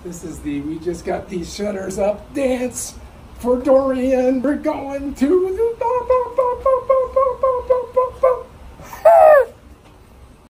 This is the we just got these shutters up dance for Dorian. We're going to the